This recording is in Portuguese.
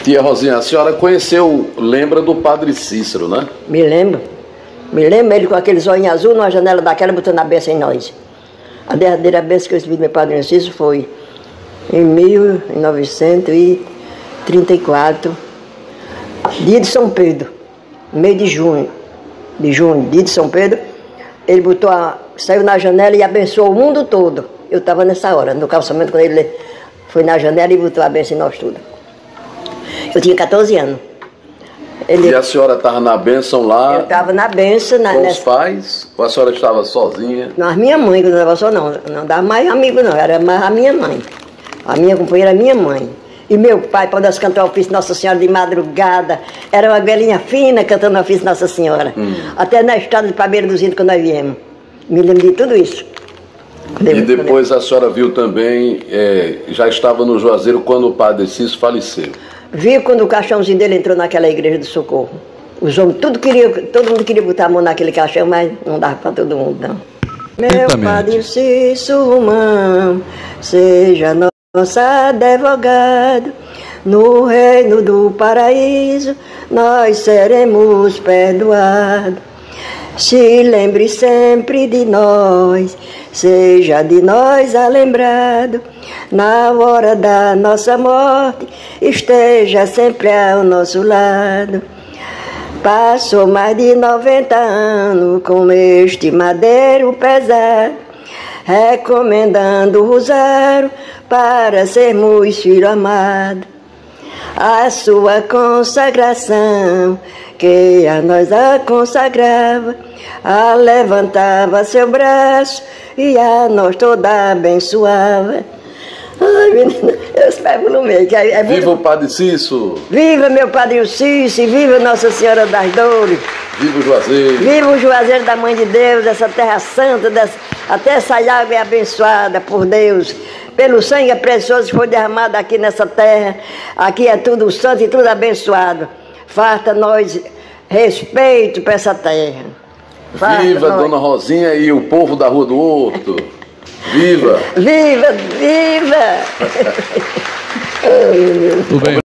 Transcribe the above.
Tia Rosinha, a senhora lembra do Padre Cícero, né? Me lembro ele com aqueles olhinhos azul numa janela daquela botando a bênção em nós. A derradeira bênção que eu recebi do meu Padre Cícero foi em 1934, dia de São Pedro, mês de junho, dia de São Pedro. Ele saiu na janela e abençoou o mundo todo. Eu estava nessa hora, no calçamento, quando ele foi na janela e botou a bênção em nós tudo. Eu tinha 14 anos. E a senhora estava na bênção lá? Eu estava na bênção. Com os pais? Ou a senhora estava sozinha? Não, a minha mãe, que não estava só não. Não dava mais amigo não, era mais a minha mãe. A minha companheira era a minha mãe. E meu pai, quando nós cantávamos o ofício Nossa Senhora de madrugada, era uma velhinha fina cantando o ofício Nossa Senhora. Até na estrada de Pabeira dos Índios, quando nós viemos. Me lembro de tudo isso. E depois a senhora viu também, já estava no Juazeiro quando o Padre Cícero faleceu. Vi quando o caixãozinho dele entrou naquela igreja do Socorro. Os homens, todo mundo queria botar a mão naquele caixão, mas não dava para todo mundo, não. Meu Padre Cícero Romão, seja nosso advogado, no reino do paraíso nós seremos perdoados. Se lembre sempre de nós, seja de nós lembrado, na hora da nossa morte, esteja sempre ao nosso lado. Passou mais de 90 anos com este madeiro pesado, recomendando o rosário para sermos filho amado. A sua consagração, que a nós a consagrava, a levantava seu braço e a nós toda abençoava. Ai, menina, eu escrevo no meio. Viva o Padre Cícero! Viva meu Padre Cícero, viva Nossa Senhora das Dores! Viva o Juazeiro! Viva o Juazeiro da Mãe de Deus, essa terra santa, até essa água é abençoada por Deus. Pelo sangue precioso que foi derramado aqui nessa terra, aqui é tudo santo e tudo abençoado. Farta nós respeito para essa terra. Viva Dona Rosinha e o povo da Rua do Horto. Viva! Viva, viva! Tudo bem.